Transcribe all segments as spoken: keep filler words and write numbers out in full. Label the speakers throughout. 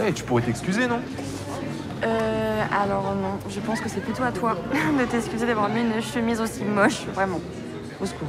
Speaker 1: Hey, tu pourrais t'excuser, non?
Speaker 2: Euh, alors non, je pense que c'est plutôt à toi de t'excuser d'avoir mis une chemise aussi moche, vraiment. Au secours.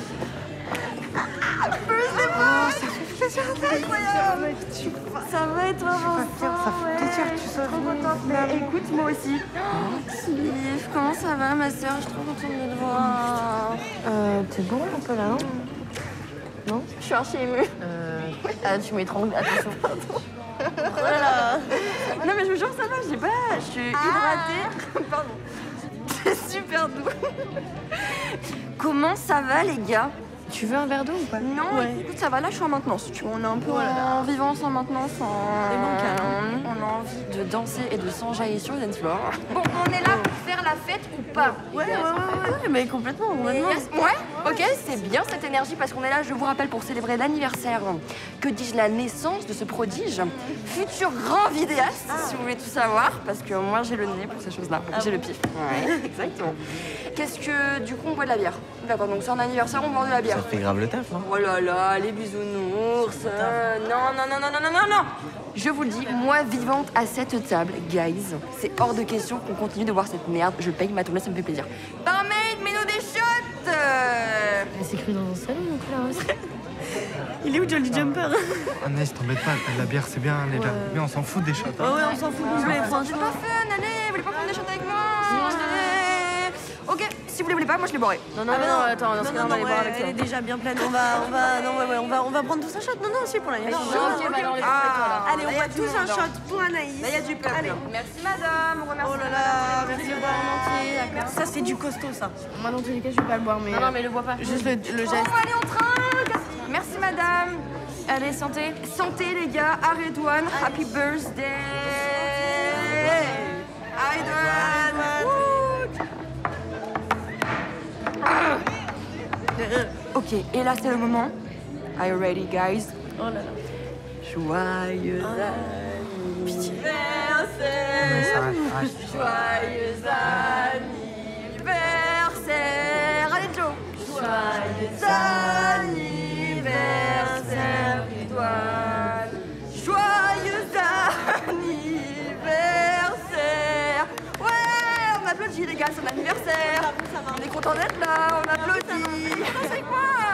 Speaker 3: Oh, ça fait plaisir, c'est incroyable.
Speaker 2: Ça va et toi, Vincent?
Speaker 3: Ça fait plaisir, tu sais.
Speaker 2: Trop contente, mais écoute, moi aussi. Yves, comment ça va, ma soeur? Je suis trop contente de te voir.
Speaker 3: Euh, t'es bon un peu là, non? Non?
Speaker 2: Je suis archi émue.
Speaker 3: Euh...
Speaker 2: Ah, tu m'étrangles, attention.
Speaker 3: Oh là là.
Speaker 2: Non, mais je vous jure, ça va, j'ai pas... Je suis hydratée. Pardon. C'est super doux. Comment ça va, les gars?
Speaker 3: Tu veux un verre d'eau ou pas?
Speaker 2: Non,
Speaker 3: Ouais.
Speaker 2: écoute, ça va, là, je suis en maintenance. Tu vois, on est un peu
Speaker 3: Oh là là.
Speaker 2: en vivance, en maintenance, en...
Speaker 3: Des bancales, hein.
Speaker 2: On a envie de danser et de s'enjailler sur le dance floor. Bon, on est là pour faire la fête ou pas?
Speaker 3: Ouais, ouais, ouais, ouais, mais complètement, complètement.
Speaker 2: Yes. Ouais, ok, c'est bien cette énergie parce qu'on est là, je vous rappelle, pour célébrer l'anniversaire, que dis-je, la naissance de ce prodige, futur grand vidéaste, si vous voulez tout savoir, parce que moi j'ai le nez pour ces choses-là, j'ai le pif. Ouais, exactement. Qu'est-ce que, du coup, on boit de la bière? D'accord, donc c'est un anniversaire, on boit de la bière.
Speaker 4: Ça fait grave le taf, hein.
Speaker 2: Oh là là, les bisounours. euh, non, non, non, non, non, non, non, non. Je vous le dis, moi vivante à cette table, guys, c'est hors de question qu'on continue de voir cette merde. Je paye ma tournée, ça me fait plaisir. Barmaid, mets-nous des shots. euh.
Speaker 3: C'est écrit dans un salon, donc là. Il est où Jolly Jumper?
Speaker 1: Anaïs, t'embête pas, la bière c'est bien, les gars. Mais on s'en fout des shots.
Speaker 3: Oh ouais, on s'en fout complet,
Speaker 2: C'est
Speaker 3: franchement.
Speaker 2: pas fun, allez, vous voulez pas prendre des shots avec moi? Allez. Ok, si vous les voulez pas, moi je les boirai.
Speaker 3: Non, non,
Speaker 2: Ah, mais
Speaker 3: non,
Speaker 2: non,
Speaker 3: attends, dans ce
Speaker 2: non,
Speaker 3: cas-là, on
Speaker 2: non,
Speaker 3: va les boire
Speaker 2: ouais,
Speaker 3: avec toi.
Speaker 2: elle
Speaker 3: Elle est déjà bien pleine. On va, on va, non, ouais, ouais, on va, on va prendre tous un shot. Non, non, aussi pour l'anniversaire.
Speaker 2: Non, ok, bah alors, les faites, voilà.
Speaker 3: Allez, on boit tous un shot pour Anaïs.
Speaker 2: Là, il y a du peuple.
Speaker 3: Allez.
Speaker 2: Merci madame, on remercie.
Speaker 3: Oh là là, merci de boire en entier, d'accord. Ça, c'est du costaud, ça.
Speaker 5: Moi, dans tous les cas, je vais pas le boire, mais...
Speaker 3: Non, non, mais le bois pas. Juste le, le
Speaker 2: Bon,
Speaker 3: geste.
Speaker 2: allez, on trinque. Merci madame. Allez, santé. Santé les gars, à Redouane, happy birthday. À Redouane. Ah. Ok, et là c'est le moment. Are you ready guys?
Speaker 3: Oh là là.
Speaker 2: Joyeux anniversaire. Joyeux anniversaire. Allez Joe. Joyeux anniversaire, Redouane. Joyeux anniversaire. Ouais, on applaudit les gars, c'est son anniversaire. On est content d'être là, on applaudit. Danse avec moi.